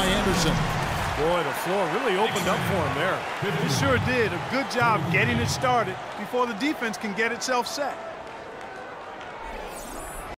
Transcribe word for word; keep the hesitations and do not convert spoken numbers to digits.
by Anderson. Boy, the floor really opened up for him there. He sure did. A good job getting it started before the defense can get itself set.